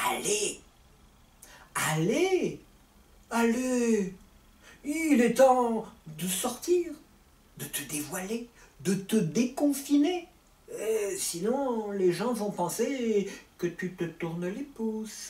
Allez, allez, allez, il est temps de sortir, de te dévoiler, de te déconfiner. Sinon, les gens vont penser que tu te tournes les pouces.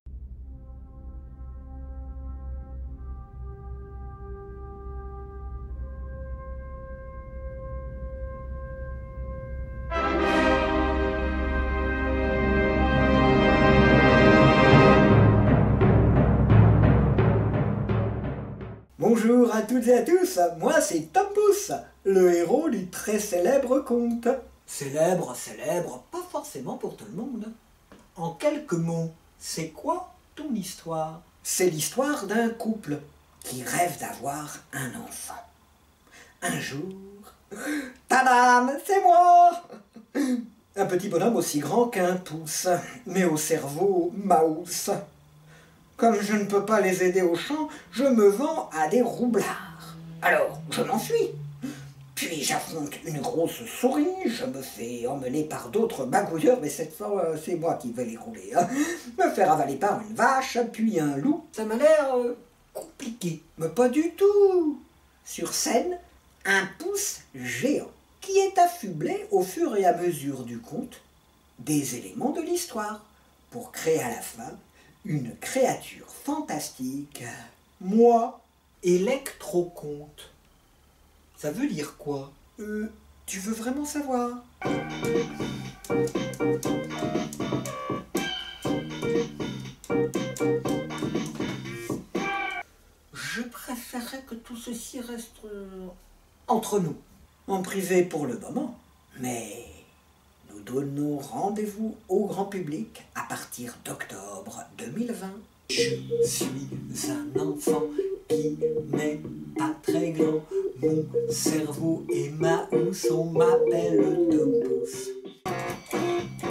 Bonjour à toutes et à tous, moi c'est Tom Pouce, le héros du très célèbre conte. Célèbre, pas forcément pour tout le monde. En quelques mots, c'est quoi ton histoire? C'est l'histoire d'un couple qui rêve d'avoir un enfant. Un jour, tadam, c'est moi! Un petit bonhomme aussi grand qu'un pouce, mais au cerveau mouse. Comme je ne peux pas les aider au chant, je me vends à des roublards. Alors, je m'enfuis. Puis j'affronte une grosse souris, je me fais emmener par d'autres magouilleurs, mais cette fois, c'est moi qui vais les rouler. Me faire avaler par une vache, puis un loup. Ça m'a l'air compliqué, mais pas du tout. Sur scène, un pouce géant qui est affublé au fur et à mesure du conte des éléments de l'histoire pour créer à la fin une créature fantastique, moi, électroconte. Ça veut dire quoi? Tu veux vraiment savoir? Je préférerais que tout ceci reste entre nous, en privé pour le moment, mais nous donnons rendez-vous au grand public à partir d'octobre 2020. Je suis un enfant qui n'est pas très grand. Mon cerveau est mouse, on m'appelle Tom Pouce.